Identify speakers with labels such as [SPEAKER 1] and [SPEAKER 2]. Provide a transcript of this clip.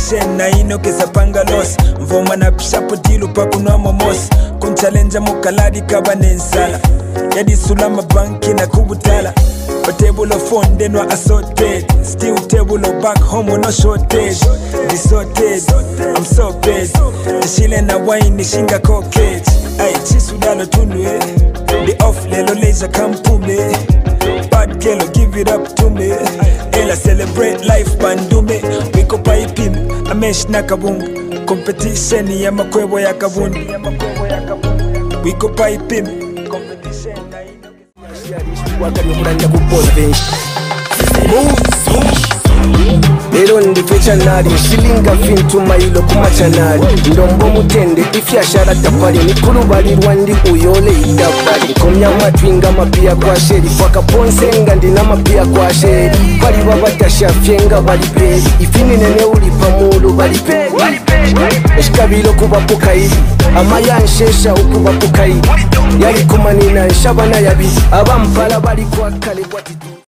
[SPEAKER 1] competition na ino kesa pangalos mvoma na pishapo dilu pakunwa momosi kunchallenge mukaladi kaba nensala yadi sulama banki na kubutala a table of phone then wa assorted still table of back home no shortage disorted I'm so bad shile na wine shinga cockage ay chisudalo tunwe the off lelo leisure kampume bad girl give it up to me ela celebrate life bandume wiko piping amesh na kabungu competition ya makwebo ya kabundi wiko piping competition na
[SPEAKER 2] wakanyukuranja kupoza benshi lero ndifechanali nshilinga fintu mailo kumachanali ndombo mutende ifyashara tapali nikulubalirwa ndi uyole idabali komya matwinga mapia kwa sheri faka ponsenga ndina mapia kwa sheri bali babatashafyenga bali peli ifini nene ulipa mulu bali peli eshikabilo kubapukaili amayanshesha ukubapukaili yali kumanina nshabana yabi abampala bali kwa kale kwa titu